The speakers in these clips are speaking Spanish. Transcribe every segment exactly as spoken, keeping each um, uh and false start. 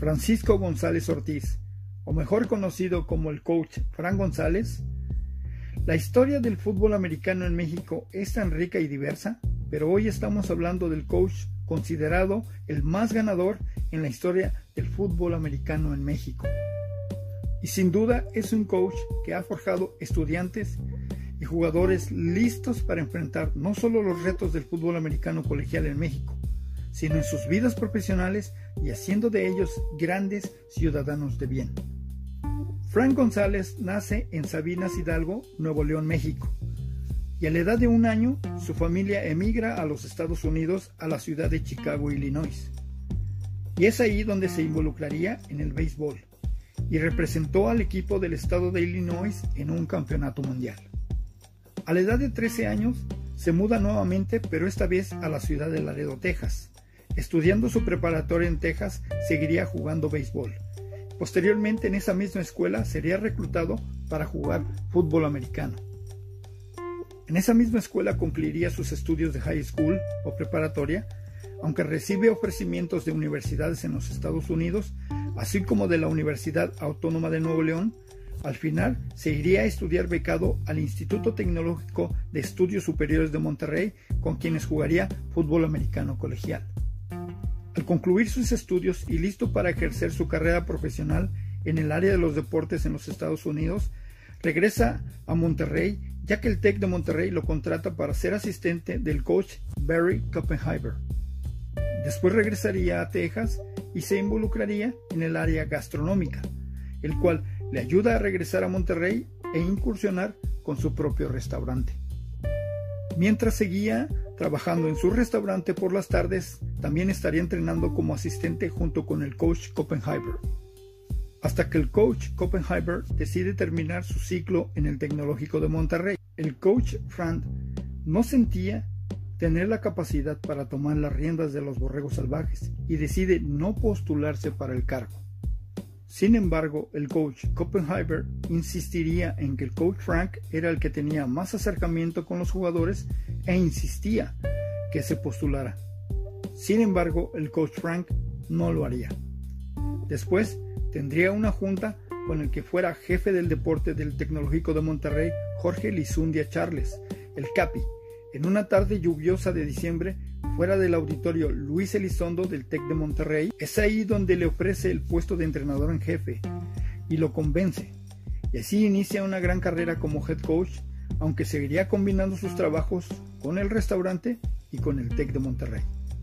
Francisco González Ortiz, o mejor conocido como el coach Fran González. La historia del fútbol americano en México es tan rica y diversa, pero hoy estamos hablando del coach considerado el más ganador en la historia del fútbol americano en México. Y sin duda es un coach que ha forjado estudiantes y jugadores listos para enfrentar no solo los retos del fútbol americano colegial en México, sino en sus vidas profesionales y haciendo de ellos grandes ciudadanos de bien. Fran González nace en Sabinas Hidalgo, Nuevo León, México, y a la edad de un año su familia emigra a los Estados Unidos, a la ciudad de Chicago, Illinois. Y es ahí donde se involucraría en el béisbol y representó al equipo del estado de Illinois en un campeonato mundial. A la edad de trece años se muda nuevamente, pero esta vez a la ciudad de Laredo, Texas. Estudiando su preparatoria en Texas, seguiría jugando béisbol. Posteriormente, en esa misma escuela sería reclutado para jugar fútbol americano. En esa misma escuela concluiría sus estudios de high school o preparatoria, aunque recibe ofrecimientos de universidades en los Estados Unidos, así como de la Universidad Autónoma de Nuevo León. Al final se iría a estudiar becado al Instituto Tecnológico de Estudios Superiores de Monterrey, con quienes jugaría fútbol americano colegial. Al concluir sus estudios y listo para ejercer su carrera profesional en el área de los deportes en los Estados Unidos, regresa a Monterrey, ya que el TEC de Monterrey lo contrata para ser asistente del coach Barry Kuppenheimer. Después regresaría a Texas y se involucraría en el área gastronómica, el cual le ayuda a regresar a Monterrey e incursionar con su propio restaurante. Mientras seguía trabajando en su restaurante por las tardes, también estaría entrenando como asistente junto con el coach Kuppenheimer, hasta que el coach Kuppenheimer decide terminar su ciclo en el Tecnológico de Monterrey. El coach Fran no sentía tener la capacidad para tomar las riendas de los borregos salvajes y decide no postularse para el cargo. Sin embargo, el coach Kuppenheimer insistiría en que el coach Frank era el que tenía más acercamiento con los jugadores e insistía que se postulara. Sin embargo, el coach Frank no lo haría. Después tendría una junta con el que fuera jefe del deporte del Tecnológico de Monterrey, Jorge Lizundia Charles, el Capi, en una tarde lluviosa de diciembre, fuera del auditorio Luis Elizondo del TEC de Monterrey. Es ahí donde le ofrece el puesto de entrenador en jefe y lo convence, y así inicia una gran carrera como head coach, aunque seguiría combinando sus trabajos con el restaurante y con el TEC de Monterrey.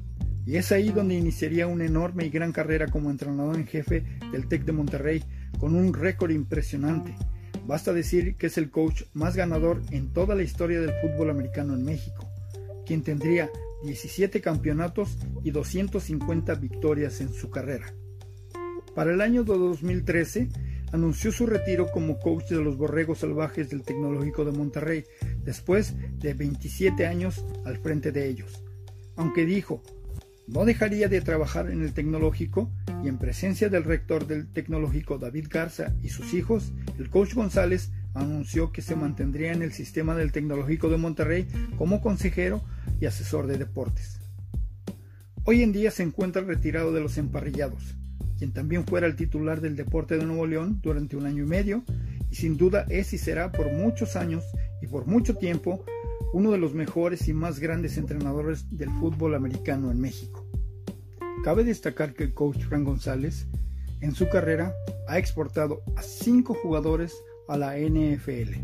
Y es ahí donde iniciaría una enorme y gran carrera como entrenador en jefe del TEC de Monterrey, con un récord impresionante. Basta decir que es el coach más ganador en toda la historia del fútbol americano en México, quien tendría diecisiete campeonatos y doscientas cincuenta victorias en su carrera. Para el año de dos mil trece anunció su retiro como coach de los Borregos Salvajes del Tecnológico de Monterrey, después de veintisiete años al frente de ellos. Aunque dijo no dejaría de trabajar en el Tecnológico, y en presencia del rector del Tecnológico David Garza y sus hijos, el coach González anunció que se mantendría en el sistema del Tecnológico de Monterrey como consejero y asesor de deportes. Hoy en día se encuentra retirado de los emparrillados, quien también fuera el titular del deporte de Nuevo León durante un año y medio, y sin duda es y será por muchos años y por mucho tiempo uno de los mejores y más grandes entrenadores del fútbol americano en México. Cabe destacar que el coach Fran González en su carrera ha exportado a cinco jugadores a la N F L.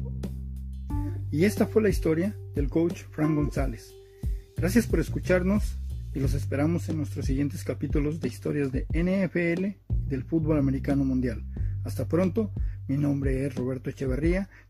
Y esta fue la historia del coach Fran González. Gracias por escucharnos y los esperamos en nuestros siguientes capítulos de historias de N F L y del fútbol americano mundial. Hasta pronto, mi nombre es Roberto Echeverría,